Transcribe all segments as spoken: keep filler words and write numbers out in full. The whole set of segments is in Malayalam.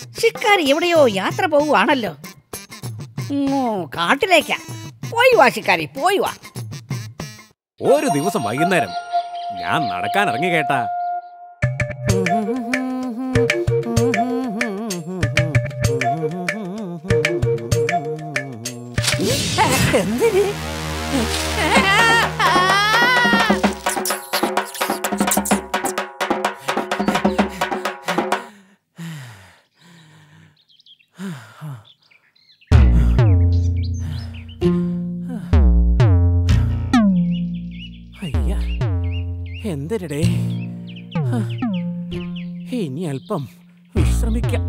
ശിക്കാരി എവിടെയോ യാത്ര പോവുകയാണല്ലോ. കാട്ടിലേക്കാ. പോയി വാ ശിക്കാരി, പോയി വാ. ഒരു ദിവസം വൈകുന്നേരം ഞാൻ നടക്കാൻ ഇറങ്ങി കേട്ടാ. എന്തിന്? അയ്യ, എന്തരടേ, ഇനി അല്പം വിശ്രമിക്കാം.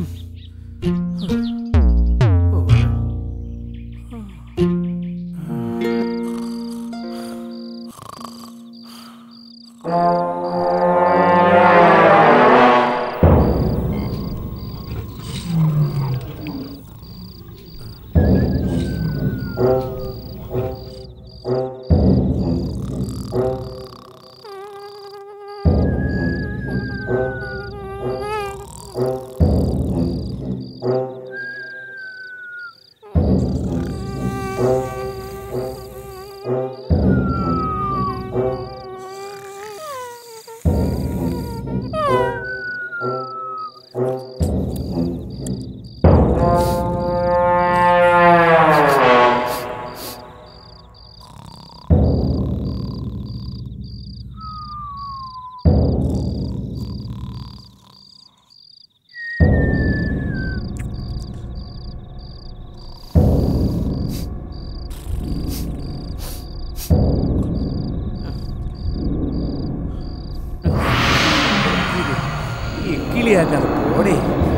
പോടേ.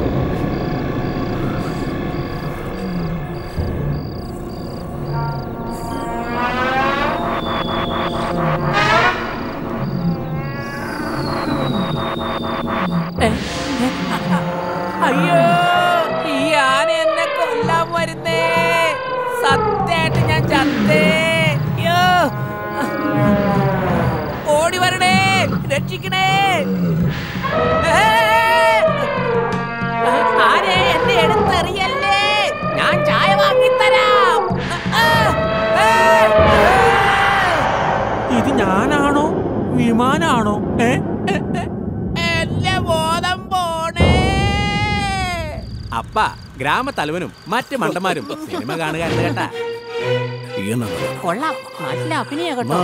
അയ്യോ, ഈ ആന എന്നെ കൊല്ലാൻ വരുന്നേ. സത്യായിട്ട് ഞാൻ ചത്തേ. അയ്യോ, ഓടി വരണേ, രക്ഷിക്കണേ. ആരെ എന്നെ എടുത്തെറിയല്ലേ, ഞാൻ ചായ വാങ്ങിത്തരാം. ഇത് ഞാനാണോ വിമാനാണോ? എന്റെ ബോധം പോണേ. അപ്പ ഗ്രാമത്തലവനും മറ്റ് മണ്ടന്മാരും സിനിമ കാണുകയാണ് കേട്ടാ. കൊള്ളാം, നല്ല അഭിനയ കേട്ടോ.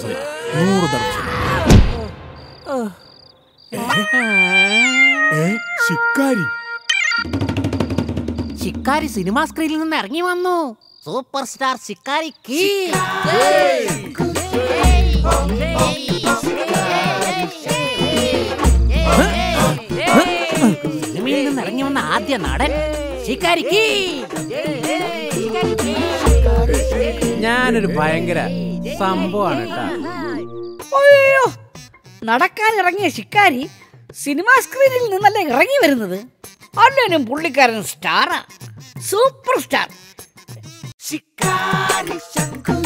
ശിക്കാരി ശിക്കാരി സിനിമാ സ്ക്രീനിൽ നിന്ന് ഇറങ്ങി വന്നു. സൂപ്പർ സ്റ്റാർ ശിക്കാരിക്ക് സിനിമയിൽ നിന്ന് ഇറങ്ങി വന്ന ആദ്യ നടൻ ശിക്കാരിക്ക്. ഞാനൊരു ഭയങ്കര സംഭവമാണ് കേട്ടാ. അയ്യോ, നടക്കാൻ ഇറങ്ങിയ ശിക്കാരി സിനിമാ സ്ക്രീനിൽ നിന്നല്ലേ ഇറങ്ങി വരുന്നത്. അല്ലനും പുള്ളിക്കാരൻ സ്റ്റാറാ, സൂപ്പർ സ്റ്റാർ. ശിക്കാരി ശങ്കു.